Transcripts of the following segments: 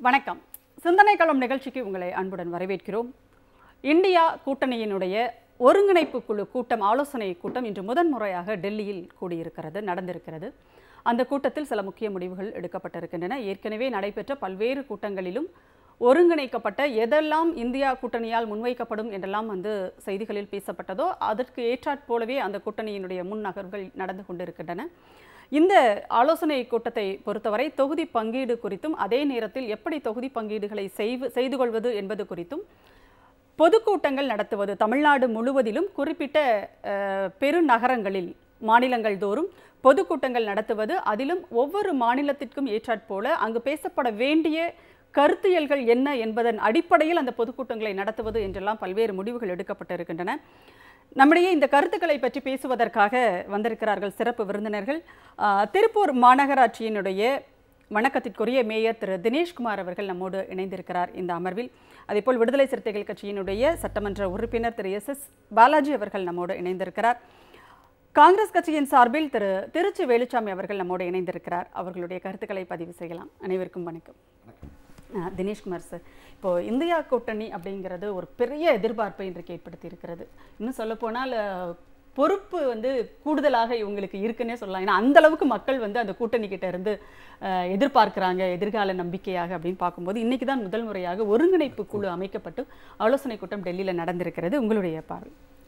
வணக்கம். சிந்தனை களம் நிகழ்ச்சிக்கு உங்களை அன்புடன் வரவேற்கிறோம். இந்தியா கூட்டணியினுடைய ஒருங்கிணைப்பு குழு கூட்டம், ஆலோசனை கூட்டம் இன்று முதன்முறையாக டெல்லியில் நடந்திருக்கிறது. அந்த கூட்டத்தில் சில முக்கிய முடிவுகள் எடுக்கப்பட்டிருக்கின்றன. ஏற்கனவே நடைபெற்ற பல்வேறு கூட்டங்களிலும் ஒருங்கிணைக்கப்பட்ட எதெல்லாம் இந்தியா கூட்டணியால் முன்வைக்கப்படும் என்றெல்லாம் செய்திகளில் பேசப்பட்டதோ அதற்கு ஏற்றாற் போலவே அந்த கூட்டணியினுடைய முன்னகர்வுகள் நடந்து கொண்டிருக்கின்றன. இந்த ஆலோசனை கூட்டத்தை பொறுத்தவரை தொகுதி பங்கீடு குறித்தும், அதே நேரத்தில் எப்படி தொகுதி பங்கீடுகளை செய்து கொள்வது என்பது குறித்தும், பொதுக்கூட்டங்கள் நடத்துவது தமிழ்நாடு முழுவதிலும் குறிப்பிட்ட பெருநகரங்களில் மாநிலங்கள் தோறும் பொதுக்கூட்டங்கள் நடத்துவது, அதிலும் ஒவ்வொரு மாநிலத்திற்கும் ஏற்றாற்போல அங்கு பேசப்பட வேண்டிய கருத்தியல்கள் என்ன என்பதன் அடிப்படையில் அந்த பொதுக்கூட்டங்களை நடத்துவது என்றெல்லாம் பல்வேறு முடிவுகள் எடுக்கப்பட்டிருக்கின்றன. நம்முடைய இந்த கருத்துக்களை பற்றி பேசுவதற்காக வந்திருக்கிறார்கள் சிறப்பு விருந்தினர்கள். திருப்பூர் மாநகராட்சியினுடைய வணக்கத்திற்குரிய மேயர் திரு தினேஷ்குமார் அவர்கள் நம்மோடு இணைந்திருக்கிறார் இந்த அமர்வில். அதேபோல் விடுதலை சிறுத்தைகள் கட்சியினுடைய சட்டமன்ற உறுப்பினர் திரு எஸ் பாலாஜி அவர்கள் நம்மோடு இணைந்திருக்கிறார். காங்கிரஸ் கட்சியின் சார்பில் திரு திருச்சி வேலுச்சாமி அவர்கள் நம்மோடு இணைந்திருக்கிறார். அவர்களுடைய கருத்துக்களை பதிவு செய்யலாம். அனைவருக்கும் வணக்கம். தினேஷ்குமார் சார், இப்போது இந்தியா கூட்டணி அப்படிங்கிறது ஒரு பெரிய எதிர்பார்ப்பை இன்றைக்கு ஏற்படுத்தி இருக்கிறது. இன்னும் சொல்லப்போனால் பொறுப்பு கூடுதலாக இவங்களுக்கு இருக்குன்னே சொல்லலாம். ஏன்னா அந்த அளவுக்கு மக்கள் அந்த கூட்டணி கிட்ட இருந்து எதிர்பார்க்குறாங்க எதிர்கால நம்பிக்கையாக அப்படின்னு பார்க்கும்போது, இன்னைக்கு தான் முதல் முறையாக ஒருங்கிணைப்பு குழு அமைக்கப்பட்டு ஆலோசனை கூட்டம் டெல்லியில் நடந்திருக்கிறது. உங்களுடைய பார்வை?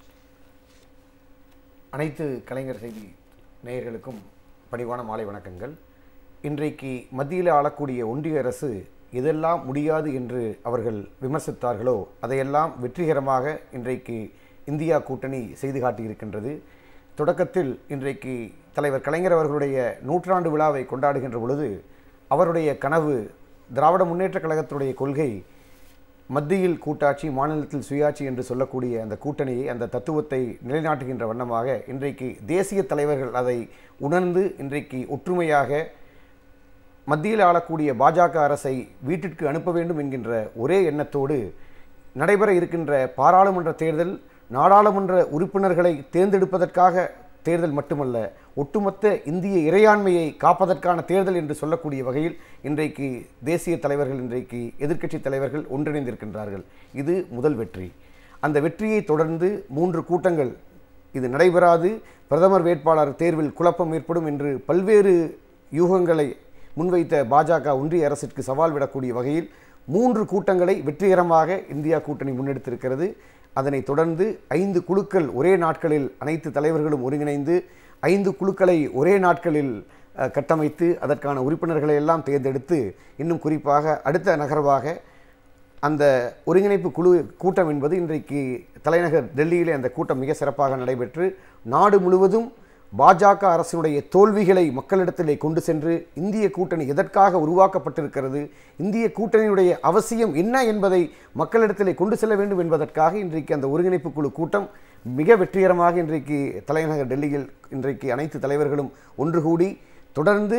அனைத்து கலைஞர் செய்தி நேயர்களுக்கும் பணிவான மாலை வணக்கங்கள். இன்றைக்கு மத்தியில் ஆளக்கூடிய ஒன்றிய அரசு எதெல்லாம் முடியாது என்று அவர்கள் விமர்சித்தார்களோ அதையெல்லாம் வெற்றிகரமாக இன்றைக்கு இந்தியா கூட்டணி செய்து காட்டியிருக்கின்றது. தொடக்கத்தில் இன்றைக்கு தலைவர் கலைஞர் அவர்களுடைய 100ஆண்டு விழாவை கொண்டாடுகின்ற பொழுது அவருடைய கனவு, திராவிட முன்னேற்ற கழகத்துடைய கொள்கை மத்தியில் கூட்டாட்சி, மாநிலத்தில் சுயாட்சி என்று சொல்லக்கூடிய அந்த கூட்டணியை, அந்த தத்துவத்தை நிலைநாட்டுகின்ற வண்ணமாக இன்றைக்கு தேசிய தலைவர்கள் அதை உணர்ந்து இன்றைக்கு ஒற்றுமையாக மத்தியில் ஆளக்கூடிய பாஜக அரசை வீட்டிற்கு அனுப்ப வேண்டும் என்கின்ற ஒரே எண்ணத்தோடு நடைபெற இருக்கின்ற பாராளுமன்ற தேர்தல் நாடாளுமன்ற உறுப்பினர்களை தேர்ந்தெடுப்பதற்காக தேர்தல் மட்டுமல்ல, ஒட்டுமொத்த இந்திய இறையாண்மையை காப்பதற்கான தேர்தல் என்று சொல்லக்கூடிய வகையில் இன்றைக்கு தேசிய தலைவர்கள், இன்றைக்கு எதிர்க்கட்சி தலைவர்கள் ஒன்றிணைந்திருக்கின்றார்கள். இது முதல் வெற்றி. அந்த வெற்றியை தொடர்ந்து 3 கூட்டங்கள் இது நடைபெறாது, பிரதமர் வேட்பாளர் தேர்வில் குழப்பம் ஏற்படும் என்று பல்வேறு யூகங்களை முன்வைத்த பாஜக ஒன்றிய அரசிற்கு சவால் விடக்கூடிய வகையில் 3 கூட்டங்களை வெற்றிகரமாக இந்தியா கூட்டணி முன்னெடுத்திருக்கிறது. அதனைத் தொடர்ந்து 5 குழுக்கள் ஒரே நாட்களில் அனைத்து தலைவர்களும் ஒருங்கிணைந்து 5 குழுக்களை ஒரே நாட்களில் கட்டமைத்து அதற்கான உறுப்பினர்களை எல்லாம் தேர்ந்தெடுத்து, இன்னும் குறிப்பாக அடுத்த நகர்வாக அந்த ஒருங்கிணைப்பு குழு கூட்டம் என்பது இன்றைக்கு தலைநகர் டெல்லியிலே அந்த கூட்டம் மிக சிறப்பாக நடைபெற்று நாடு முழுவதும் பாஜக அரசினுடைய தோல்விகளை மக்களிடத்திலே கொண்டு சென்று இந்திய கூட்டணி எதற்காக உருவாக்கப்பட்டிருக்கிறது, இந்திய கூட்டணியுடைய அவசியம் என்ன என்பதை மக்களிடத்திலே கொண்டு செல்ல வேண்டும் என்பதற்காக இன்றைக்கு அந்த ஒருங்கிணைப்பு குழு கூட்டம் மிக வெற்றிகரமாக இன்றைக்கு தலைநகர் டெல்லியில் இன்றைக்கு அனைத்து தலைவர்களும் ஒன்று கூடி தொடர்ந்து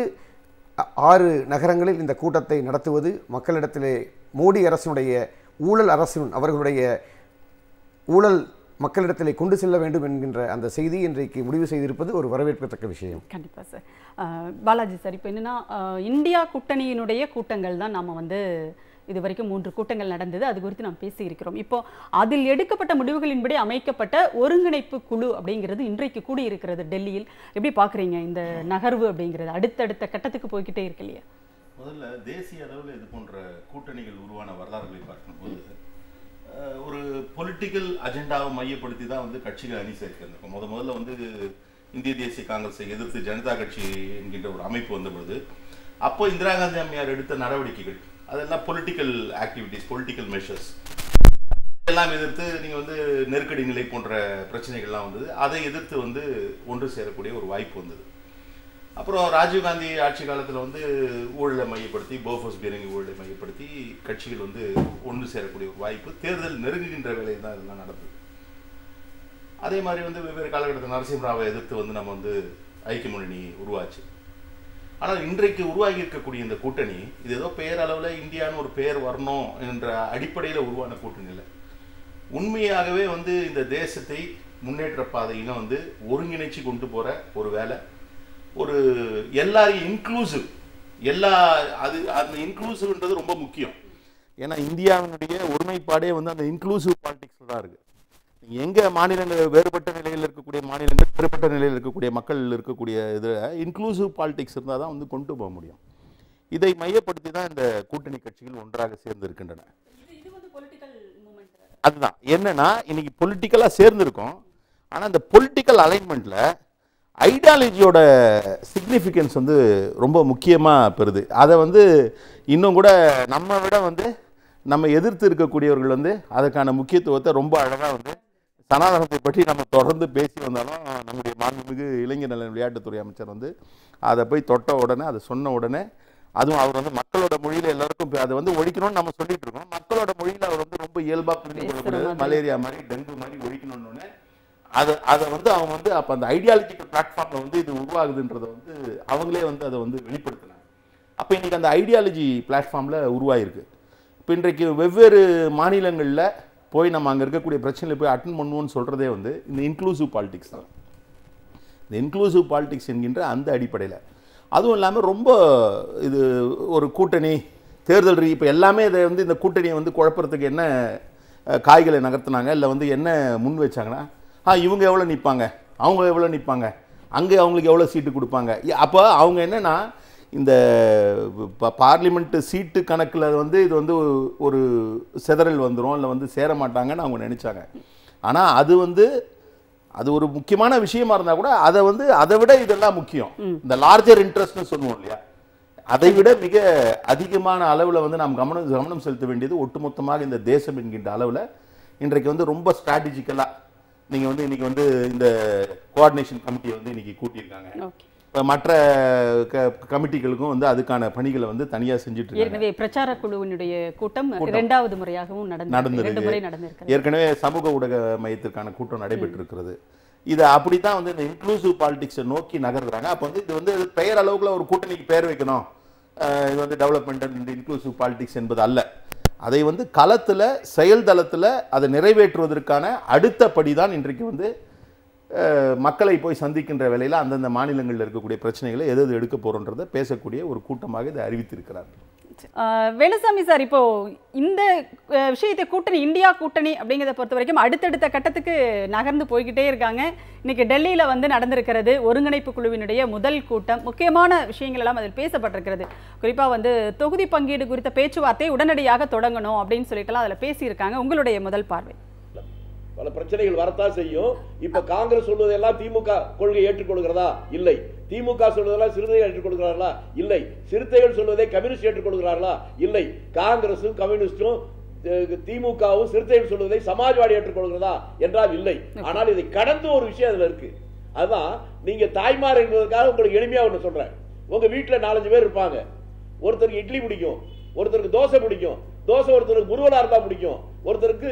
6 நகரங்களில் இந்த கூட்டத்தை நடத்துவது, மக்களிடத்திலே மோடி அரசினுடைய ஊழல் அவர்களுடைய ஊழல் மக்களிடத்திலே கொண்டு செல்ல வேண்டும் என்கின்ற அந்த செய்தி இன்றைக்கு முடிவு செய்திருப்பது ஒரு வரவேற்கத்தக்க விஷயம். கண்டிப்பாக சார். பாலாஜி சார், இப்போ என்னென்னா இந்தியா கூட்டணியினுடைய கூட்டங்கள் தான் நாம் இது வரைக்கும் 3 கூட்டங்கள் நடந்தது, அது குறித்து நாம் பேசியிருக்கிறோம். இப்போ அதில் எடுக்கப்பட்ட முடிவுகளின்படி அமைக்கப்பட்ட ஒருங்கிணைப்பு குழு அப்படிங்கிறது இன்றைக்கு கூடியிருக்கிறது டெல்லியில். எப்படி பார்க்குறீங்க இந்த நகர்வு அப்படிங்கிறது? அடுத்தடுத்த கட்டத்துக்கு போய்கிட்டே இருக்கு இல்லையா? முதல்ல தேசிய அளவில் இது போன்ற கூட்டணிகள் உருவான வரலாறுகளை பார்க்கும்போது ஒரு பொலிட்டிக்கல் அஜெண்டாவை மையப்படுத்தி தான் கட்சிகள் அணி சேர்க்கிறது. முதல்ல இந்திய தேசிய காங்கிரஸை எதிர்த்து ஜனதா கட்சி என்கின்ற ஒரு அமைப்பு வந்த பொழுது அப்போ இந்திரா காந்தி அம்மையார் எடுத்த நடவடிக்கைகள் அதெல்லாம் பொலிட்டிக்கல் ஆக்டிவிட்டிஸ், பொலிட்டிக்கல் மெஷர்ஸ் எல்லாம் எதிர்த்து நீங்கள் நெருக்கடி நிலை போன்ற பிரச்சனைகள்லாம் வந்தது. அதை எதிர்த்து ஒன்று சேரக்கூடிய ஒரு வாய்ப்பு வந்தது. அப்புறம் ராஜீவ்காந்தி ஆட்சி காலத்தில் ஊழலை மையப்படுத்தி, போஃபோர்ஸ் பீரங்கி ஊழலை மையப்படுத்தி கட்சிகள் ஒன்று சேரக்கூடிய ஒரு வாய்ப்பு தேர்தல் நெருங்குகின்ற வேலையில் தான் இதெல்லாம் நடந்தது. அதே மாதிரி வெவ்வேறு காலகட்டத்தில் நரசிம்மராவை எதிர்த்து நம்ம ஐக்கிய முன்னணி உருவாச்சு. ஆனால் இன்றைக்கு உருவாகி இருக்கக்கூடிய இந்த கூட்டணி இது ஏதோ பெயர் அளவில் இந்தியான்னு ஒரு பெயர் வரணும் என்ற அடிப்படையில் உருவான கூட்டணி இல்லை. உண்மையாகவே இந்த தேசத்தை முன்னேற்ற பாதையில் ஒருங்கிணைச்சு கொண்டு போகிற ஒரு வேலை, ஒரு எல்லாரையும் இன்க்ளூசிவ் எல்லா அது அந்த இன்க்ளூசிவ்ன்றது ரொம்ப முக்கியம். ஏன்னா இந்தியாவினுடைய ஒருமைப்பாடே வந்து அந்த இன்க்ளூசிவ் பாலிடிக்ஸ்ல தான் இருக்கு. எங்க மாநிலங்கள் வேறுபட்ட நிலையில் இருக்கக்கூடிய மாநிலங்கள் வேறுபட்ட நிலையில் இருக்கக்கூடிய மக்கள் இருக்கக்கூடிய இது இன்க்ளூசிவ் பாலிடிக்ஸ் இருந்தால் தான் வந்து கொண்டு போக முடியும். இதை மையப்படுத்தி தான் இந்த கூட்டணி கட்சிகள் ஒன்றாக சேர்ந்து இருக்கின்றன. அதுதான் என்னன்னா இன்னைக்கு பொலிட்டிக்கலா சேர்ந்திருக்கோம். ஆனா இந்த பொலிட்டிக்கல் அலைன்மெண்ட்ல ஐடியாலஜியோட சிக்னிஃபிகன்ஸ் வந்து ரொம்ப முக்கியமா பெறுது. அதை வந்து இன்னும் கூட நம்ம விட வந்து நம்ம எதிர்த்து இருக்கக்கூடியவர்கள் வந்து அதுக்கான முக்கியத்துவத்தை ரொம்ப அழகா வந்து சனாதனத்தை பற்றி நம்ம தொடர்ந்து பேசி வந்தாலும் நம்முடைய மாண்புமிகு இளைஞர் நலன் விளையாட்டுத்துறை அமைச்சர் வந்து அதை போய் தொட்ட உடனே அதை சொன்ன உடனே அதுவும் அவர் வந்து மக்களோட மொழியில எல்லாருக்கும் அதை வந்து ஒழிக்கணும்னு நம்ம சொல்லிட்டு இருக்கோம். மக்களோட மொழியில அவர் வந்து ரொம்ப இயல்பா புரிந்து கொள்ளக்கூடிய மலேரியா மாதிரி டெங்கு மாதிரி ஒழிக்கணும்னு அதை வந்து அவங்க வந்து அப்ப அந்த ஐடியாலஜிக்கல் பிளாட்ஃபார்ம்ல வந்து இது உருவாகுதுன்றதை வந்து அவங்களே வந்து அதை வந்து வெளிப்படுத்தினாங்க. அப்ப இன்னைக்கு அந்த ஐடியாலஜி பிளாட்ஃபார்ம்ல உருவாயிருக்கு. இப்போ இன்றைக்கு வெவ்வேறு மாநிலங்களில் போய் நம்ம அங்கே இருக்கக்கூடிய பிரச்சனையில் போய் அட்டன் பண்ணுவோம்னு சொல்கிறதே வந்து இந்த இன்க்ளூசிவ் பாலிடிக்ஸ் தான். இந்த இன்க்ளூசிவ் பாலிடிக்ஸ் என்கின்ற அந்த அடிப்படையில் அதுவும் இல்லாமல் ரொம்ப இது ஒரு கூட்டணி தேர்தல் இப்போ எல்லாமே இதை வந்து இந்த கூட்டணியை வந்து குழப்பறதுக்கு என்ன காய்களை நகர்த்தினாங்க இல்லை வந்து என்ன முன் வச்சாங்கன்னா இவங்க எவ்வளோ நிற்பாங்க, அவங்க எவ்வளோ நிற்பாங்க, அங்கே அவங்களுக்கு எவ்வளோ சீட்டு கொடுப்பாங்க. அப்போ அவங்க என்னென்னா இந்த பார்லிமெண்ட் சீட்டு கணக்கில் வந்து இது வந்து ஒரு சிதறல் வந்துடும் இல்லை வந்து சேர மாட்டாங்கன்னு அவங்க நினைச்சாங்க. ஆனால் அது ஒரு முக்கியமான விஷயமா இருந்தால் கூட அதை விட இதெல்லாம் முக்கியம். இந்த லார்ஜர் இன்ட்ரெஸ்ட்னு சொல்லுவோம் இல்லையா, அதை விட மிக அதிகமான அளவில் வந்து நாம் கவனம் செலுத்த வேண்டியது ஒட்டுமொத்தமாக இந்த தேசம் என்கின்ற அளவில் இன்றைக்கு வந்து ரொம்ப ஸ்ட்ராட்டஜிக்கலாக நீங்கள் வந்து இன்னைக்கு வந்து இந்த கோஆர்டினேஷன் கமிட்டியை வந்து இன்னைக்கு கூட்டியிருக்காங்க. மற்ற கமிட்டிகளுக்கும் வந்து அதுக்கான பணிகளை வந்து தனியாக செஞ்சுட்டு இருக்காங்க. ஏற்கனவே பிரச்சார குழுவினுடைய கூட்டம் இரண்டாவது முறையாகவும் நடந்திருக்கு. ஏற்கனவே சமூக ஊடக மையத்திற்கான கூட்டம் நடைபெற்றிருக்கிறது. இதை அப்படித்தான் வந்து இந்த இன்க்ளூசிவ் பாலிடிக்ஸை நோக்கி நகர்றாங்க. அப்போ வந்து இது வந்து பெயர் அளவுக்குள்ள ஒரு கூட்டணிக்கு பெயர் வைக்கணும், இது வந்து டெவலப்மெண்ட் அண்ட் இன்க்ளூசிவ் பாலிடிக்ஸ் என்பது அல்ல. அதை வந்து களத்தில் செயல்தளத்தில் அதை நிறைவேற்றுவதற்கான அடுத்த படிதான் இன்றைக்கு வந்து மக்களை போய் சந்திக்கின்ற வேளையில் அந்தந்த மாநிலங்களில் இருக்கக்கூடிய பிரச்சனைகளை எது எடுக்க போறோன்றதை பேசக்கூடிய ஒரு கூட்டமாக இதை அறிவித்திருக்கிறார். வேலுசாமி சார், இப்போ இந்த விஷயத்தை கூட்டணி இந்தியா கூட்டணி அப்படிங்கிறத பொறுத்த வரைக்கும் அடுத்தடுத்த கட்டத்துக்கு நகர்ந்து போய்கிட்டே இருக்காங்க. இன்னைக்கு டெல்லியில் வந்து நடந்திருக்கிறது ஒருங்கிணைப்பு குழுவினுடைய முதல் கூட்டம். முக்கியமான விஷயங்கள் எல்லாம் அதில் பேசப்பட்டிருக்கிறது. குறிப்பாக வந்து தொகுதி பங்கீடு குறித்த பேச்சுவார்த்தை உடனடியாக தொடங்கணும் அப்படின்னு சொல்லிட்டுலாம் அதில் பேசியிருக்காங்க. உங்களுடைய முதல் பார்வை? பல பிரச்சனைகள் வரத்தான் செய்யும். இப்ப காங்கிரஸ் சொல்வதெல்லாம் திமுக கொள்கை ஏற்றுக்கொள்கிறதா? இல்லை. திமுக சொல்வதெல்லாம் சிறுத்தைகள் ஏற்றுக்கொள்கிறார்களா? இல்லை. சிறுத்தைகள் சொல்வதை கம்யூனிஸ்ட் ஏற்றுக்கொள்கிறார்களா? இல்லை. காங்கிரசும் கம்யூனிஸ்டும் திமுகவும் சிறுத்தைகள் சொல்வதை சமாஜ்வாடி ஏற்றுக்கொள்கிறதா என்றால் இல்லை. ஆனால் இதை கடந்து ஒரு விஷயம் அதுல இருக்கு. அதுதான் நீங்க தாய்மார் என்பதற்காக உங்களுக்கு எளிமையா ஒண்ணு சொல்றேன். உங்க வீட்டுல 4-5 பேர் இருப்பாங்க. ஒருத்தருக்கு இட்லி பிடிக்கும், ஒருத்தருக்கு தோசை பிடிக்கும், தோசை ஒருத்தருக்கு முருகலா இருந்தா பிடிக்கும், ஒருத்தருக்கு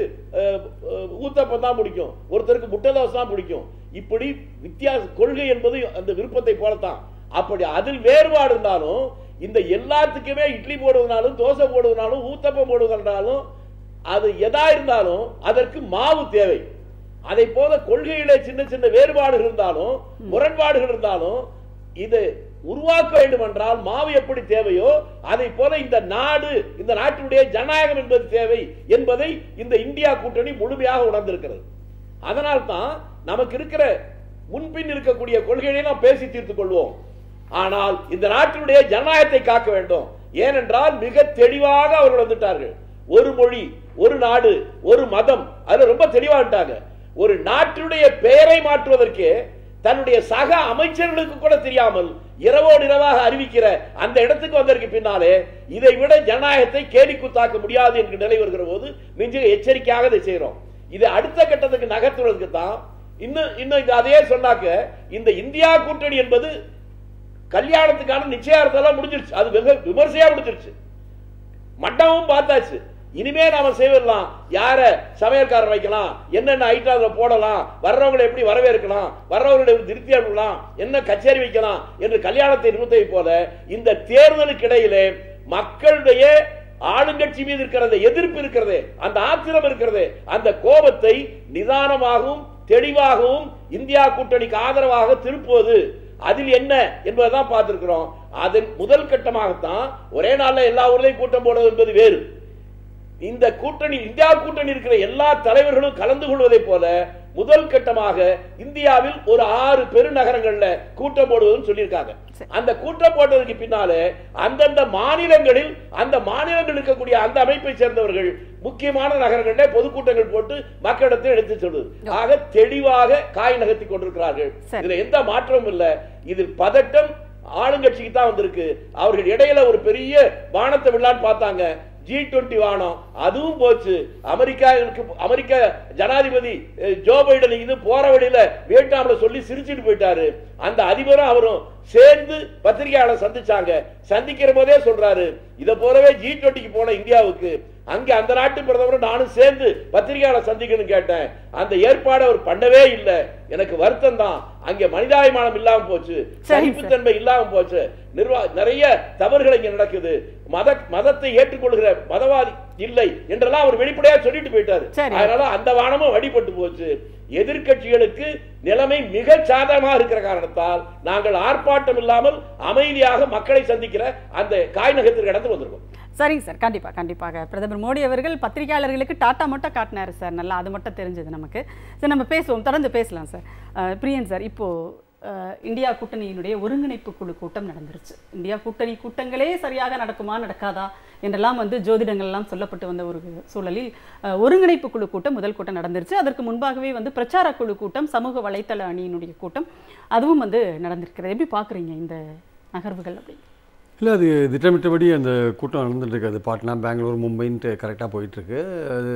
ஊத்தப்பம் தான் பிடிக்கும், ஒருத்தருக்கு முட்டை தோசை தான் பிடிக்கும். இப்படி வித்தியாச கொள்கை என்பது அந்த விருப்பத்தை போலத்தான். அப்படி அதில் வேறுபாடு இருந்தாலும் இந்த எல்லாத்துக்குமே இட்லி போடுவதனாலும் தோசை போடுவதனாலும் ஊத்தப்பம் போடுவதனாலும் அது எதா இருந்தாலும் அதற்கு மாவு தேவை. அதை போல கொள்கையிலே சின்ன சின்ன வேறுபாடுகள் இருந்தாலும் முரண்பாடுகள் இருந்தாலும் இது உருவாக்க வேண்டும் என்றால் மாவு எப்படி தேவையோ அதை போல இந்த நாடு, இந்த நாட்டினுடைய ஜனநாயகம் என்பது தேவை என்பதை இந்த இந்தியா கூட்டணி முழுமையாக உணர்ந்திருக்கிறது. அதனால்தான் நமக்கு இருக்கிற முன்பின் இருக்கக்கூடிய கொள்கைகளை நாம் பேசி தீர்த்துக் கொள்வோம். ஆனால் இந்த நாட்டினுடைய ஜனநாயகத்தை காக்க வேண்டும். ஏனென்றால் மிக தெளிவாக அவர்கள் வந்துட்டார்கள். ஒரு மொழி, ஒரு நாடு, ஒரு மதம், அதுல ரொம்ப தெளிவாகிட்டாங்க. ஒரு நாட்டினுடைய பெயரை மாற்றுவதற்கு தன்னுடைய சக அமைச்சர்களுக்கு கூட தெரியாமல் இரவோடு இரவாக அறிவிக்கிற அந்த இடத்துக்கு வந்ததற்கு பின்னாலே இதை விட ஜனநாயகத்தை கேலிக்குத்தாக்க முடியாது என்கிற நிலை வருகிற போது மிக எச்சரிக்கையாக இதை செய்யறோம். இது அடுத்த கட்டத்துக்கு நகர்த்துவதற்கு தான் இன்னும் அதையே சொன்னாக்க இந்த இந்தியா கூட்டணி என்பது கல்யாணத்துக்கான நிச்சயார்த்தம் முடிஞ்சிருச்சு. அது வெகு விமர்சையா முடிஞ்சிருச்சு. மண்டபமும் பார்த்தாச்சு. இனிமே நாம செய்யலாம், யார சமையல்காரர் வைக்கலாம், என்னென்ன ஐட்டம் போடலாம், வர்றவங்களை எப்படி வரவேற்கலாம், வர்றவர்களை திருப்தி அனுப்பலாம், என்ன கச்சேரி வைக்கலாம் என்று கல்யாணத்தை நிறுத்தவை போல இந்த தேர்தலுக்கு இடையிலே மக்களுடைய ஆளுங்கட்சி மீது இருக்கிறது எதிர்ப்பு இருக்கிறது, அந்த ஆத்திரம் இருக்கிறது, அந்த கோபத்தை நிதானமாகவும் தெளிவாகவும் இந்தியா கூட்டணிக்கு ஆதரவாக திருப்புவது அதில் என்ன என்பதுதான் பார்த்திருக்கிறோம். அதன் முதல் கட்டமாகத்தான் ஒரே நாள்ல எல்லா ஊர்லயும் கூட்டம் போடுவது என்பது வேறு. இந்த கூட்டணி, இந்தியா கூட்டணி இருக்கிற எல்லா தலைவர்களும் கலந்து கொள்வதை போல முதல் கட்டமாக இந்தியாவில் ஒரு 6 பெருநகரங்கள்ல கூட்டம் போடுவதுன்னு சொல்லியிருக்காங்க. அந்த கூட்டம் போட்டதுக்கு பின்னாலே அந்தந்த மாநிலங்களில் அந்த மாநிலங்கள் இருக்கக்கூடிய அந்த அமைப்பை சேர்ந்தவர்கள் முக்கியமான நகரங்களில் பொதுக்கூட்டங்கள் போட்டு மக்களிடத்தை எடுத்து சொல்வது. ஆக தெளிவாக காய் நகர்த்தி கொண்டிருக்கிறார்கள். இதுல எந்த மாற்றமும் இல்லை. இதில் பதட்டம் ஆளுங்கட்சிக்கு தான் வந்திருக்கு. அவர்கள் இடையில ஒரு பெரிய வானத்தை விழான்னு பார்த்தாங்க, G20 வானம், அதுவும் போச்சு. அமெரிக்க ஜனாதிபதி ஜோ பைடன் இது போற வழியில வியட்நாம்ல சொல்லி சிரிச்சுட்டு போயிட்டாரு. அந்த அதிபரும் அவரும் சேர்ந்து பத்திரிகையாளர் சந்திச்சாங்க. சந்திக்கிற போதே சொல்றாரு, இத போலவே G20க்கு போன இந்தியாவுக்கு அங்க அந்த நாட்டு பிரதமரும் நானும் சேர்ந்து பத்திரிகையாளர் சந்திக்கணும் கேட்டேன். அந்த ஏற்பாடு அவர் பண்ணவே இல்லை. எனக்கு வருத்தம் தான். அங்க மனிதாபிமானம் இல்லாம போச்சு, சகிப்புத்தன்மை இல்லாம போச்சு, நிறைய தவறுகள் இங்க நடக்குது. மதத்தை ஏற்றுக்கொள்கிற மதவாதி இல்லை என்றெல்லாம் அவர் வெளிப்படையா சொல்லிட்டு போயிட்டாரு. அதனால அந்த வானமும் வழிபட்டு போச்சு. எதிர்கட்சிகளுக்கு நிலைமை மிக சாதகமாக இருக்கிற காரணத்தால் நாங்கள் ஆர்ப்பாட்டம் இல்லாமல் அமைதியாக மக்களை சந்திக்கிற அந்த காய் நகரத்திற்கு கடந்து வந்திருக்கோம். சரிங்க சார், கண்டிப்பாக பிரதமர் மோடி அவர்கள் பத்திரிகையாளர்களுக்கு டாட்டா மட்டும் காட்டினாரு சார். நல்லா அது மட்டும் தெரிஞ்சது நமக்கு. சார் நம்ம பேசுவோம், தொடர்ந்து பேசலாம் சார். பிரியன் சார், இப்போ இந்தியா கூட்டணியினுடைய ஒருங்கிணைப்பு குழு கூட்டம் நடந்துருச்சு. இந்தியா கூட்டணி கூட்டங்களே சரியாக நடக்குமா நடக்காதா என்றெல்லாம் ஜோதிடங்கள்லாம் சொல்லப்பட்டு வந்த ஒரு சூழலில் ஒருங்கிணைப்பு குழு கூட்டம் முதல் கூட்டம் நடந்துருச்சு. அதற்கு முன்பாகவே பிரச்சார குழு கூட்டம், சமூக வலைத்தள அணியினுடைய கூட்டம் அதுவும் நடந்திருக்கிறது. எப்படி பார்க்குறீங்க இந்த நகர்வுகள்? அப்படி இல்லை, அது திட்டமிட்டபடி அந்த கூட்டம் நடந்துட்டுருக்கு. அது பாட்னா, பெங்களூர், மும்பைன்ட்டு கரெக்டாக போயிட்டுருக்கு. அது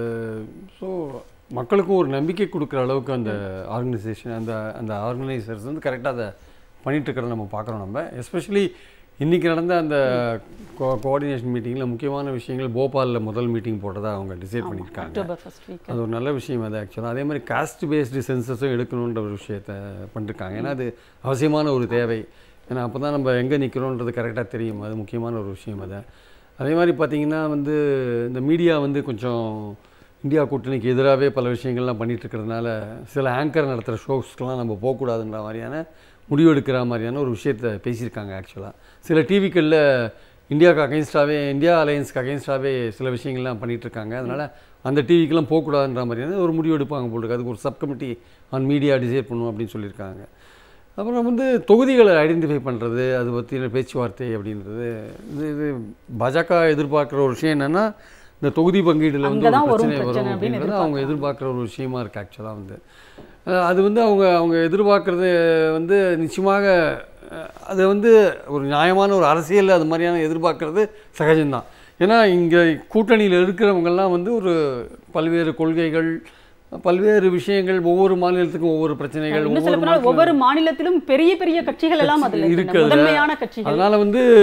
ஸோ மக்களுக்கும் ஒரு நம்பிக்கை கொடுக்குற அளவுக்கு அந்த ஆர்கனைசேஷன், அந்த ஆர்கனைசர்ஸ் கரெக்டாக அதை பண்ணிகிட்ருக்கிறத நம்ம பார்க்குறோம். நம்ம எஸ்பெஷலி இன்றைக்கி நடந்த அந்த கோஆர்டினேஷன் மீட்டிங்கில் முக்கியமான விஷயங்கள் போபாலில் முதல் மீட்டிங் போட்டதாக அவங்க டிசைட் பண்ணியிருக்காங்க. அது ஒரு நல்ல விஷயம். அது ஆக்சுவலாக அதே மாதிரி காஸ்ட் பேஸ்டு சென்சஸும் எடுக்கணுன்ற ஒரு விஷயத்தை பண்ணிருக்காங்க. ஏன்னா அது அவசியமான ஒரு தேவை. ஏன்னா அப்போ தான் நம்ம எங்கே நிற்கிறோன்றது கரெக்டாக தெரியும். அது முக்கியமான ஒரு விஷயம். அதே மாதிரி பார்த்திங்கன்னா இந்த மீடியா கொஞ்சம் இந்தியா கூட்டணிக்கு எதிராகவே பல விஷயங்கள்லாம் பண்ணிகிட்ருக்கிறதுனால சில ஆங்கர் நடத்துகிற ஷோஸ்க்கெலாம் நம்ம போகக்கூடாதுன்ற மாதிரியான முடிவு எடுக்கிற மாதிரியான ஒரு விஷயத்தை பேசியிருக்காங்க. ஆக்சுவலாக சில டிவிக்களில் இந்தியாவுக்கு அகைன்ஸ்டாகவே, இந்தியா அலையன்ஸ்க்கு அகைன்ஸ்டாகவே சில விஷயங்கள்லாம் பண்ணிகிட்ருக்காங்க. அதனால் அந்த டிவிக்கெலாம் போகக்கூடாதுன்ற மாதிரியான ஒரு முடிவு எடுப்பாங்க போட்டுருக்கு. அதுக்கு ஒரு sub committee on media decide பண்ணுவோம் அப்படின்னு சொல்லியிருக்காங்க. அப்புறம் தொகுதிகளை ஐடென்டிஃபை பண்ணுறது, அது பற்றின பேச்சுவார்த்தை அப்படின்றது இது பாஜக எதிர்பார்க்குற ஒரு விஷயம். என்னென்னா இந்த தொகுதி பங்கீடில் ஒரு பிரச்சனை வரும் அப்படின்றது அவங்க எதிர்பார்க்குற ஒரு விஷயமா இருக்குது. ஆக்சுவலாக அது அவங்க எதிர்பார்க்குறது நிச்சயமாக அது ஒரு நியாயமான ஒரு அரசியல் அது மாதிரியான எதிர்பார்க்குறது சகஜம்தான். ஏன்னா இங்கே கூட்டணியில் இருக்கிறவங்கெல்லாம் ஒரு பல்வேறு கொள்கைகள், பல்வேறு விஷயங்கள், ஒவ்வொரு மாநிலத்துக்கும் ஒவ்வொரு பிரச்சனைகள், ஒவ்வொரு மாநிலத்திலும் பெரிய பெரிய கட்சிகள் எல்லாம் இருக்கு. அதனால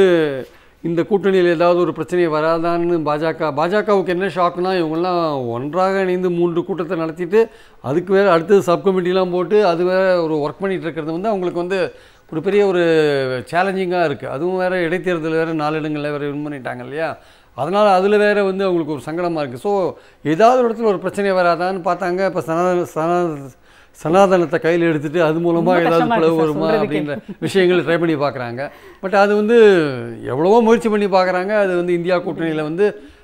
இந்த கூட்டணியில் ஏதாவது ஒரு பிரச்சனை வராதான்னு பாஜகவுக்கு என்ன ஷாக்குனா, இவங்கெல்லாம் ஒன்றாக இணைந்து 3 கூட்டத்தை நடத்திட்டு அதுக்கு வேறு அடுத்தது சப் கமிட்டிலாம் போட்டு அது வேறு ஒரு ஒர்க் பண்ணிகிட்டு இருக்கிறது அவங்களுக்கு ஒரு பெரிய ஒரு சேலஞ்சிங்காக இருக்குது. அதுவும் வேறு இடைத்தேர்தல் வேறு 4 இடங்களில் வேறு வின் பண்ணிட்டாங்க இல்லையா? அதனால் அதில் வேறு அவங்களுக்கு ஒரு சங்கடமாக இருக்குது. ஸோ ஏதாவது ஒரு இடத்துல ஒரு பிரச்சனை வராதான்னு பார்த்தாங்க. இப்போ சனாதனத்தை கையில் எடுத்துகிட்டு அது மூலமாக ஏதாவது பிளவு வருமா அப்படின்ற விஷயங்கள் ட்ரை பண்ணி பார்க்குறாங்க. பட் அது எவ்வளவோ முயற்சி பண்ணி பார்க்குறாங்க. அது இந்தியா கூட்டணியில்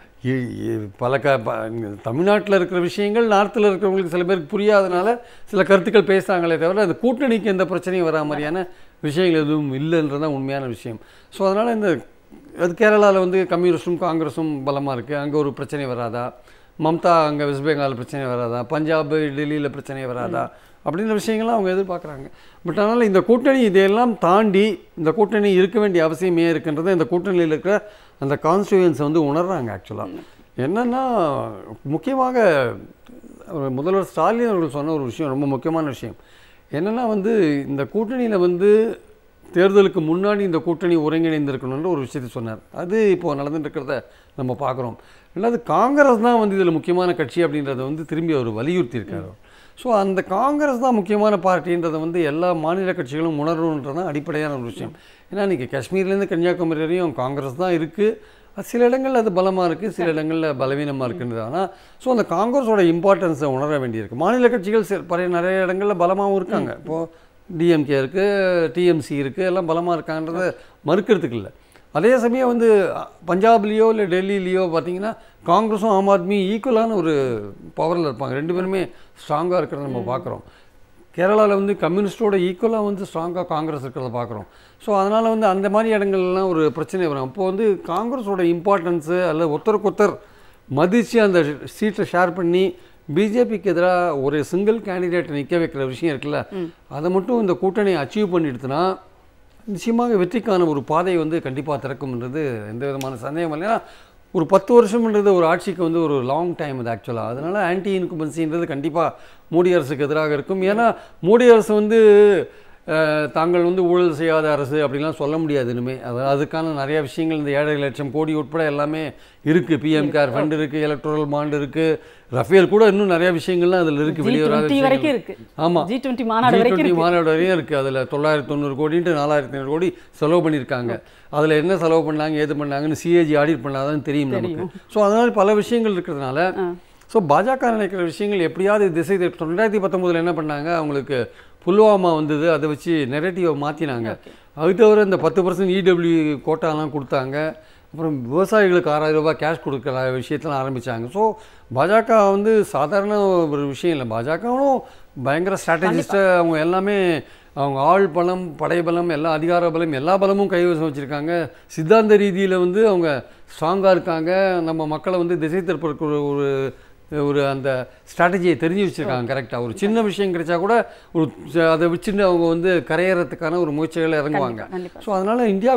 பல தமிழ்நாட்டில் இருக்கிற விஷயங்கள் நார்த்தில் இருக்கிறவங்களுக்கு சில பேருக்கு புரியாதனால சில கருத்துக்கள் பேசுகிறாங்களே தவிர அந்த கூட்டணிக்கு எந்த பிரச்சனையும் வரா மாதிரியான விஷயங்கள் எதுவும் இல்லைன்றது தான் உண்மையான விஷயம். ஸோ அதனால் அது கேரளாவில் கம்யூனிஸ்டும் காங்கிரஸும் பலமாக இருக்குது. அங்கே ஒரு பிரச்சனை வராதா? மம்தா அங்கே வெஸ்ட் பெங்கால் பிரச்சனை வராதா? பஞ்சாப், டெல்லியில் பிரச்சனை வராதா? அப்படின்ற விஷயங்கள்லாம் அவங்க எதிர்பார்க்குறாங்க. பட் அதனால் இந்த கூட்டணி இதையெல்லாம் தாண்டி இந்த கூட்டணி இருக்க வேண்டிய அவசியமே இருக்குன்றதை இந்த கூட்டணியில் இருக்கிற அந்த கான்ஸ்டியூயன்ஸை உணர்றாங்க. ஆக்சுவலாக என்னென்னா, முக்கியமாக முதல்வர் ஸ்டாலின் அவர்கள் சொன்ன ஒரு விஷயம், ரொம்ப முக்கியமான விஷயம் என்னென்னா, இந்த கூட்டணியில் தேர்தலுக்கு முன்னாடி இந்த கூட்டணி ஒருங்கிணைந்திருக்கணுன்ற ஒரு விஷயத்தை சொன்னார். அது இப்போது நடந்துட்டு இருக்கிறத நம்ம பார்க்குறோம். ரெண்டாவது காங்கிரஸ் தான் இதில் முக்கியமான கட்சி அப்படின்றத திரும்பி அவர் வலியுறுத்தியிருக்காரு. ஸோ அந்த காங்கிரஸ் தான் முக்கியமான பார்ட்டின்றதை எல்லா மாநில கட்சிகளும் உணரணுன்றது தான் அடிப்படையான ஒரு விஷயம். ஏன்னா இன்றைக்கி காஷ்மீர்லேருந்து கன்னியாகுமரி வரையும் காங்கிரஸ் தான் இருக்குது. சில இடங்களில் அது பலமாக இருக்குது, சில இடங்களில் பலவீனமாக இருக்குன்றது. ஆனால் ஸோ அந்த காங்கிரஸோட இம்பார்ட்டன்ஸை உணர வேண்டியிருக்கு. மாநில கட்சிகள் நிறைய இடங்களில் பலமாகவும் இருக்காங்க. இப்போது டிஎம்கே இருக்குது, டிஎம்சி இருக்குது, எல்லாம் பலமாக இருக்காங்கன்றத மறுக்கிறதுக்கு இல்லை. அதே சமயம் வந்து பஞ்சாப்லேயோ இல்லை டெல்லியிலையோ பார்த்தீங்கன்னா காங்கிரஸும் ஆம் ஆத்மியும் ஈக்குவலான ஒரு பவரில் இருப்பாங்க. ரெண்டு பேருமே ஸ்ட்ராங்காக இருக்கிறத நம்ம பார்க்குறோம். கேரளாவில் வந்து கம்யூனிஸ்டோட ஈக்குவலாக வந்து ஸ்ட்ராங்காக காங்கிரஸ் இருக்கிறத பார்க்குறோம். ஸோ அதனால் வந்து அந்த மாதிரி இடங்கள்லாம் ஒரு பிரச்சனை வரும். அப்போது வந்து காங்கிரஸோட இம்பார்ட்டன்ஸு அல்லது ஒருத்தருக்கொத்தர் மதித்து அந்த சீட்டை ஷேர் பண்ணி பிஜேபிக்கு எதிராக ஒரு சிங்கிள் கேண்டிடேட்டை நிற்க வைக்கிற விஷயம் இருக்குல்ல, அதை மட்டும் இந்த கூட்டணி அச்சீவ் பண்ணிடுதுன்னா நிச்சயமாக வெற்றிக்கான ஒரு பாதை வந்து கண்டிப்பாக திறக்கும்ன்றது எந்த விதமான சந்தேகம் இல்லை. ஏன்னா ஒரு 10 வருஷம்ன்றது ஒரு ஆட்சிக்கு வந்து ஒரு லாங் டைம் இது ஆக்சுவலாக. அதனால் ஆன்டி இன்கும்பன்சின்றது கண்டிப்பாக மோடி அரசுக்கு எதிராக இருக்கும். ஏன்னா மோடி அரசு வந்து தாங்கள் வந்து ஊழல் செய்யாத அரசு அப்படின்லாம் சொல்ல முடியாது இனிமே. அதுக்கான நிறைய விஷயங்கள் இந்த 7.5 லட்சம் கோடி உட்பட எல்லாமே இருக்குது. பிஎம் கேர் ஃபண்ட் இருக்குது, எலக்ட்ரல் பாண்ட் இருக்குது, ரஃபேல் கூட இன்னும் நிறைய விஷயங்கள்லாம் அதில் இருக்குது. வெளியே ஆமாம் G20 மாநாடு வரையும் இருக்குது. அதில் 990 கோடின்ட்டு 4500 கோடி செலவு பண்ணியிருக்காங்க. அதில் என்ன செலவு பண்ணாங்க ஏது பண்ணாங்கன்னு சிஏஜி ஆடிட் பண்ணாதான் தெரியும் நமக்கு. ஸோ அதனால் பல விஷயங்கள் இருக்கிறதுனால ஸோ பாஜக நினைக்கிற விஷயங்கள் எப்படியாவது திசை 2019 என்ன பண்ணாங்க, அவங்களுக்கு புல்வாமா வந்தது, அதை வச்சு நெரேட்டிவை மாற்றினாங்க. அது தவிர இந்த 10% இடபிள்யூ கோட்டாலாம் கொடுத்தாங்க. அப்புறம் விவசாயிகளுக்கு 6000 ரூபாய் கேஷ் கொடுக்குற விஷயத்தெல்லாம் ஆரம்பித்தாங்க. ஸோ பாஜக வந்து சாதாரண ஒரு விஷயம் இல்லை. பாஜகவும் பயங்கர ஸ்ட்ராட்டஜிஸ்ட்டாக அவங்க எல்லாமே அவங்க ஆள் பலம், படைபலம், எல்லா அதிகார பலம், எல்லா பலமும் கைவசம் வச்சுருக்காங்க. சித்தாந்த ரீதியில் வந்து அவங்க ஸ்ட்ராங்காக இருக்காங்க. நம்ம மக்களை வந்து திசை திருப்ப ஒரு அந்த ஸ்ட்ராட்டஜியை தெரிஞ்சு வச்சுருக்காங்க கரெக்டாக. ஒரு சின்ன விஷயம் கிடைச்சா கூட ஒரு அதை வச்சுட்டு அவங்க வந்து கரையேறதுக்கான ஒரு முயற்சிகளை இறங்குவாங்க. ஸோ அதனால் இந்தியா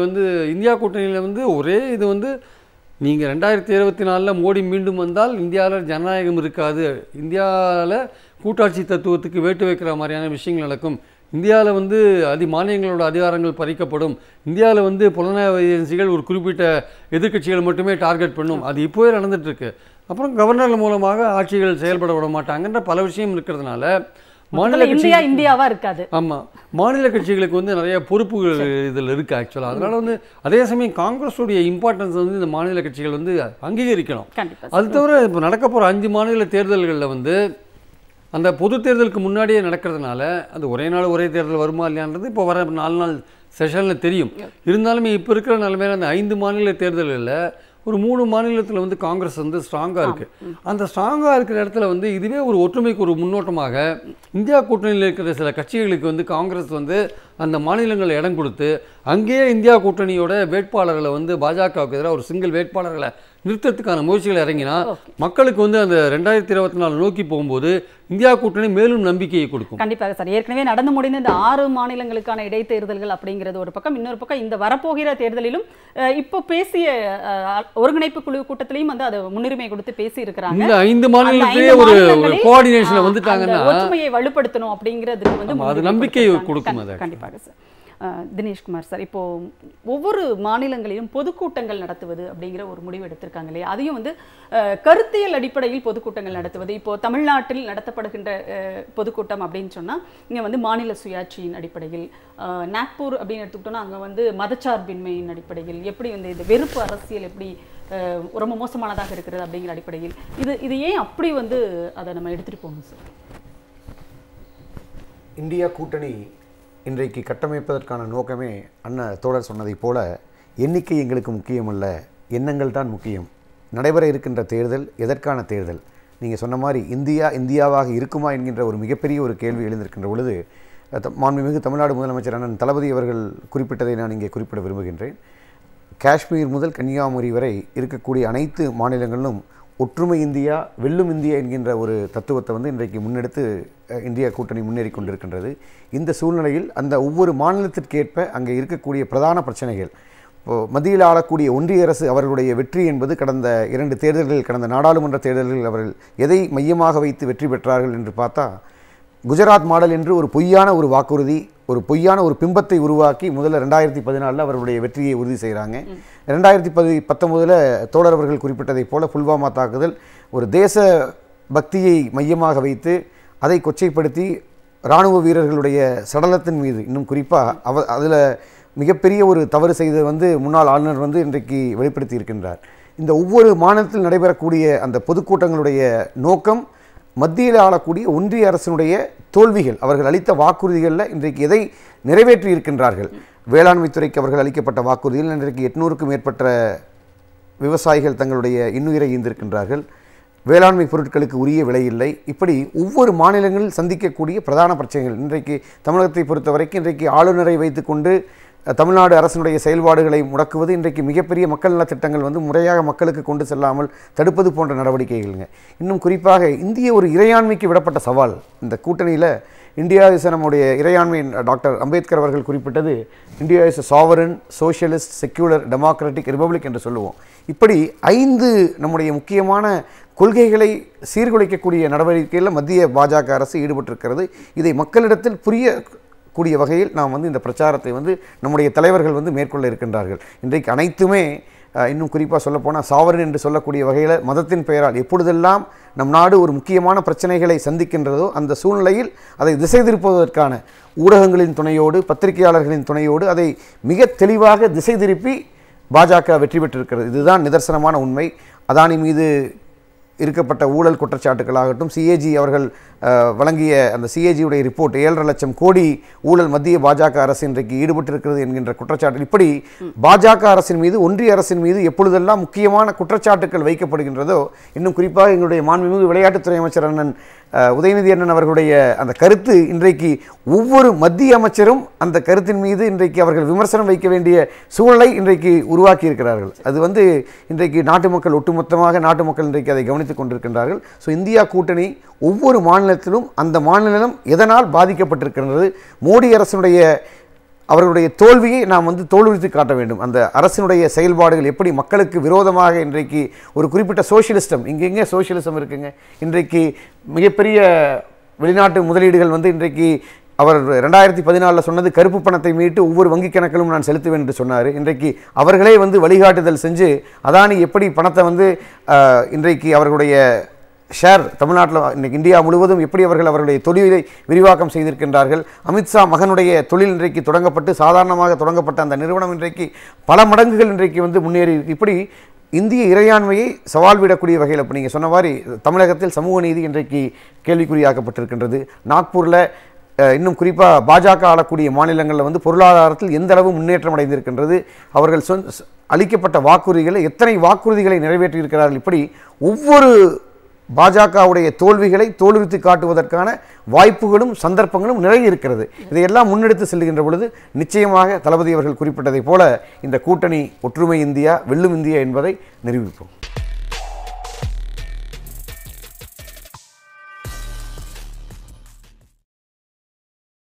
கூட்டணியில் வந்து ஒரே இது வந்து நீங்கள் 2024 மோடி மீண்டும் வந்தால் இந்தியாவில் ஜனநாயகம் இருக்காது, இந்தியாவில் கூட்டாட்சி தத்துவத்துக்கு வேட்டு வைக்கிற மாதிரியான விஷயங்கள் நடக்கும், இந்தியாவில் வந்து மாநிலங்களோட அதிகாரங்கள் பறிக்கப்படும், இந்தியாவில் வந்து புலனாய்வு ஏஜென்சிகள் ஒரு குறிப்பிட்ட எதிர்க்கட்சிகள் மட்டுமே டார்கெட் பண்ணும். அது இப்போவே நடந்துகிட்ருக்கு. அப்புறம் கவர்னர் மூலமாக ஆட்சிகள் செயல்பட விட மாட்டாங்கன்ற பல விஷயம் இருக்கிறதுனால மாநில இந்தியாவா இருக்காது. ஆமாம், மாநில கட்சிகளுக்கு வந்து நிறைய பொறுப்புகள் இதில் இருக்குது ஆக்சுவலாக. அதனால் வந்து அதே சமயம் காங்கிரஸுடைய இம்பார்ட்டன்ஸ் வந்து இந்த மாநில கட்சிகள் வந்து அங்கீகரிக்கணும். அது தவிர இப்போ நடக்க போகிற 5 மாநில தேர்தல்களில் வந்து அந்த பொது தேர்தலுக்கு முன்னாடியே நடக்கிறதுனால அது ஒரே நாள் ஒரே தேர்தல் வருமா இல்லையான்றது இப்போ வர 4 நாள் செஷனில் தெரியும். இருந்தாலுமே இப்போ இருக்கிற நிலைமையில அந்த 5 மாநில தேர்தல்களில் ஒரு 3 மாநிலத்தில் வந்து காங்கிரஸ் வந்து ஸ்ட்ராங்காக இருக்குது. அந்த ஸ்ட்ராங்காக இருக்கிற இடத்துல வந்து இதுவே ஒரு ஒற்றுமைக்கு ஒரு முன்னோட்டமாக இந்தியா கூட்டணியில் இருக்கிற சில கட்சிகளுக்கு வந்து காங்கிரஸ் வந்து அந்த மாநிலங்களில் இடம் கொடுத்து அங்கேயே இந்தியா கூட்டணியோட வேட்பாளர்களை வந்து பாஜகவுக்கு எதிராக ஒரு சிங்கிள் வேட்பாளர்களை நிறுத்தத்துக்கான முயற்சிகள் இறங்கினா மக்களுக்கு வந்து அந்த 2024 நோக்கி போகும்போது இந்தியா கூட்டணி மேலும் நம்பிக்கையை கொடுக்கும். கண்டிப்பாக சார். ஏற்கனவே நடந்து முடிந்த இந்த 6 மாநிலங்களுக்கான இடைத்தேர்தல்கள் அப்படிங்கிறது ஒரு பக்கம், இன்னொரு பக்கம் இந்த வரப்போகிற தேர்தலிலும் இப்போ பேசிய ஒருங்கிணைப்பு குழு கூட்டத்திலையும் வந்து அதை முன்னுரிமை கொடுத்து பேசி இருக்கிறாங்க. இந்த 5 மாநிலத்திலேயே ஒரு கோஆர்டினேஷன்ல வந்துட்டாங்கன்னா ஒற்றுமையை வலுப்படுத்தணும் அப்படிங்கிறதுக்கு வந்து அது நம்பிக்கையை கொடுக்கும். கண்டிப்பாக சார். தினேஷ்குமார் சார், இப்போ ஒவ்வொரு மாநிலங்களிலும் பொதுக்கூட்டங்கள் நடத்துவது அப்படிங்கிற ஒரு முடிவு எடுத்திருக்காங்க இல்லையா? அதையும் வந்து கருத்தியல் அடிப்படையில் பொதுக்கூட்டங்கள் நடத்துவது. இப்போ தமிழ்நாட்டில் நடத்தப்படுகின்ற பொதுக்கூட்டம் அப்படின்னு சொன்னால் இங்கே வந்து மாநில சுயாட்சியின் அடிப்படையில், நாக்பூர் அப்படின்னு எடுத்துக்கிட்டோம்னா அங்கே வந்து மதச்சார்பின்மையின் அடிப்படையில், எப்படி வந்து இந்த வெறுப்பு அரசியல் எப்படி ரொம்ப மோசமானதாக இருக்கிறது அப்படிங்கிற அடிப்படையில் இது ஏன் அப்படி வந்து அதை நம்ம எடுத்துகிட்டு போகணும் சார்? இந்தியா கூட்டணி இன்றைக்கு கட்டமைப்பதற்கான நோக்கமே அண்ணன் தோழர் சொன்னதைப் போல எண்ணிக்கை எங்களுக்கு முக்கியமல்ல, எண்ணங்கள் தான் முக்கியம். நடைபெற இருக்கின்ற தேர்தல் எதற்கான தேர்தல்? நீங்கள் சொன்ன மாதிரி இந்தியாவாக இருக்குமா என்கின்ற ஒரு மிகப்பெரிய ஒரு கேள்வி எழுந்திருக்கின்ற பொழுது மாண்புமிகு தமிழ்நாடு முதலமைச்சர் அண்ணன் தளபதி அவர்கள் குறிப்பிட்டதை நான் இங்கே குறிப்பிட விரும்புகின்றேன். காஷ்மீர் முதல் கன்னியாகுமரி வரை இருக்கக்கூடிய அனைத்து மாநிலங்களிலும் ஒற்றுமை இந்தியா வெல்லும் இந்தியா என்கின்ற ஒரு தத்துவத்தை வந்து இன்றைக்கு முன்னெடுத்து இந்தியா கூட்டணி முன்னேறி கொண்டிருக்கின்றது. இந்த சூழ்நிலையில் அந்த ஒவ்வொரு மாநிலத்திற்கேற்ப அங்கே இருக்கக்கூடிய பிரதான பிரச்சனைகள், இப்போது மத்தியில் ஆளக்கூடிய ஒன்றிய அரசு அவர்களுடைய வெற்றி என்பது கடந்த 2 தேர்தல்களில், கடந்த நாடாளுமன்ற தேர்தல்களில் அவர்கள் எதை மையமாக வைத்து வெற்றி பெற்றார்கள் என்று பார்த்தா, குஜராத் மாடல் என்று ஒரு பொய்யான ஒரு வாக்குறுதி, ஒரு பொய்யான ஒரு பிம்பத்தை உருவாக்கி முதல்ல 2014 அவர்களுடைய வெற்றியை உறுதி செய்கிறாங்க. 2019 தோழர் அவர்கள் குறிப்பிட்டதைப் போல புல்வாமா தாக்குதல் ஒரு தேச பக்தியை மையமாக வைத்து அதை கொச்சைப்படுத்தி இராணுவ வீரர்களுடைய சடலத்தின் மீது, இன்னும் குறிப்பாக அதில் மிகப்பெரிய ஒரு தவறு செய்து வந்து முன்னாள் ஆளுநர் வந்து இன்றைக்கு வெளிப்படுத்தி இருக்கின்றார். இந்த ஒவ்வொரு மாநிலத்தில் நடைபெறக்கூடிய அந்த பொதுக்கூட்டங்களுடைய நோக்கம் மத்தியில் ஆளக்கூடிய ஒன்றிய அரசினுடைய தோல்விகள், அவர்கள் அளித்த வாக்குறுதிகளில் இன்றைக்கு எதை நிறைவேற்றி இருக்கின்றார்கள்? வேளாண்மை துறைக்கு அவர்கள் அளிக்கப்பட்ட வாக்குறுதிகள் இன்றைக்கு 800க்கும் மேற்பட்ட விவசாயிகள் தங்களுடைய இன்னுயிரை ஈந்திருக்கின்றார்கள். வேளாண்மை பொருட்களுக்கு உரிய விலை இல்லை. இப்படி ஒவ்வொரு மாநிலங்களில் சந்திக்கக்கூடிய பிரதான பிரச்சனைகள் இன்றைக்கு தமிழகத்தை பொறுத்த வரைக்கும் இன்றைக்கு ஆளுநரை வைத்துக்கொண்டு தமிழ்நாடு அரசினுடைய செயல்பாடுகளை முடக்குவது, இன்றைக்கு மிகப்பெரிய மக்கள் நல திட்டங்கள் வந்து முறையாக மக்களுக்கு கொண்டு செல்லாமல் தடுப்பது போன்ற நடவடிக்கைகள்ங்க. இன்னும் குறிப்பாக இந்திய ஒரு இறையாண்மைக்கு விடப்பட்ட சவால். இந்த கூட்டணியில் இந்தியா இஸ் நம்முடைய இறையாண்மை டாக்டர் அம்பேத்கர் அவர்கள் குறிப்பிட்டது India is sovereign socialist secular democratic republic என்று சொல்லுவோம். இப்படி 5 நம்முடைய முக்கியமான கொள்கைகளை சீர்குலைக்கக்கூடிய நடவடிக்கையில் மத்திய பாஜக அரசு ஈடுபட்டிருக்கிறது. இதை மக்களிடத்தில் புரியக்கூடிய வகையில் நாம் வந்து இந்த பிரச்சாரத்தை வந்து நம்முடைய தலைவர்கள் வந்து மேற்கொள்ள இருக்கின்றார்கள். இன்றைக்கு அனைத்துமே இன்னும் குறிப்பாக சொல்லப்போனால் சாவரன் என்று சொல்லக்கூடிய வகையில் மதத்தின் பெயரால் எப்பொழுதெல்லாம் நம் நாடு ஒரு முக்கியமான பிரச்சனைகளை சந்திக்கின்றதோ அந்த சூழ்நிலையில் அதை திசை திருப்புவதற்கான ஊடகங்களின் துணையோடு பத்திரிகையாளர்களின் துணையோடு அதை மிக தெளிவாக திசை திருப்பி பாஜக வெற்றி பெற்றிருக்கிறது. இதுதான் நிதர்சனமான உண்மை. அதானி மீது இருக்கப்பட்ட ஊழல் குற்றச்சாட்டுகளாகட்டும், சிஏஜி அவர்கள் வழங்கிய அந்த சிஏஜியுடைய ரிப்போர்ட் 7.5 லட்சம் கோடி ஊழல் மத்திய பாஜக அரசு இன்றைக்கு ஈடுபட்டிருக்கிறது என்கின்ற குற்றச்சாட்டு, இப்படி பாஜக அரசின் மீது ஒன்றிய அரசின் மீது எப்பொழுதெல்லாம் முக்கியமான குற்றச்சாட்டுகள் வைக்கப்படுகின்றதோ, இன்னும் குறிப்பாக எங்களுடைய மாண்புமிகு விளையாட்டுத்துறை அமைச்சர் அண்ணன் உதயநிதி அண்ணன் அவர்களுடைய அந்த கருத்து இன்றைக்கு ஒவ்வொரு மத்திய அமைச்சரும் அந்த கருத்தின் மீது இன்றைக்கு அவர்கள் விமர்சனம் வைக்க வேண்டிய சூழலை இன்றைக்கு உருவாக்கி இருக்கிறார்கள். அது வந்து இன்றைக்கு நாட்டு மக்கள் ஒட்டுமொத்தமாக நாட்டு மக்கள் இன்றைக்கு அதை கவனித்துக் கொண்டிருக்கின்றார்கள். ஸோ இந்தியா கூட்டணி ஒவ்வொரு மாநிலத்திலும் அந்த மாநிலம் எதனால் பாதிக்கப்பட்டிருக்கின்றது, மோடி அரசினுடைய அவர்களுடைய தோல்வியை நாம் வந்து தோலுரித்து காட்ட வேண்டும். அந்த அரசினுடைய செயல்பாடுகள் எப்படி மக்களுக்கு விரோதமாக இன்றைக்கு ஒரு குறிப்பிட்ட சோஷியலிஸ்டம், இங்கெங்கே சோஷியலிசம் இருக்குங்க? இன்றைக்கு மிகப்பெரிய வெளிநாட்டு முதலீடுகள் வந்து இன்றைக்கு அவர் 2014 சொன்னது கருப்பு பணத்தை மீட்டு ஒவ்வொரு வங்கி கணக்கிலும் நான் செலுத்துவேன் என்று சொன்னார். இன்றைக்கு அவர்களே வந்து வழிகாட்டுதல் செஞ்சு அதானி எப்படி பணத்தை வந்து இன்றைக்கு அவர்களுடைய ஷேர் தமிழ்நாட்டில் இன்றைக்கு இந்தியா முழுவதும் எப்படி அவர்களுடைய தொழிலை விரிவாக்கம் செய்திருக்கின்றார்கள். அமித்ஷா மகனுடைய தொழில் இன்றைக்கு தொடங்கப்பட்டு சாதாரணமாக தொடங்கப்பட்ட அந்த நிறுவனம் இன்றைக்கு பல மடங்குகள் இன்றைக்கு வந்து முன்னேறி, இப்படி இந்திய இறையாண்மையை சவால் விடக்கூடிய வகையில் இப்போ நீங்கள் சொன்ன மாதிரி தமிழகத்தில் சமூக நீதி இன்றைக்கு கேள்விக்குறியாக்கப்பட்டிருக்கின்றது. நாக்பூரில் இன்னும் குறிப்பாக பாஜக ஆளக்கூடிய மாநிலங்களில் வந்து பொருளாதாரத்தில் எந்த அளவு முன்னேற்றம் அடைந்திருக்கின்றது, அவர்கள் அளிக்கப்பட்ட வாக்குறுதிகளை எத்தனை வாக்குறுதிகளை நிறைவேற்றியிருக்கிறார்கள். இப்படி ஒவ்வொரு பாஜகவுடைய தோல்விகளை தோலுரித்து காட்டுவதற்கான வாய்ப்புகளும் சந்தர்ப்பங்களும் நிறைய இருக்கிறது. இதையெல்லாம் முன்னெடுத்து செல்கின்ற பொழுது நிச்சயமாக தளபதி அவர்கள் குறிப்பிட்டதைப் போல இந்த கூட்டணி ஒற்றுமை இந்தியா வெல்லும் இந்தியா என்பதை நிரூபிப்போம்.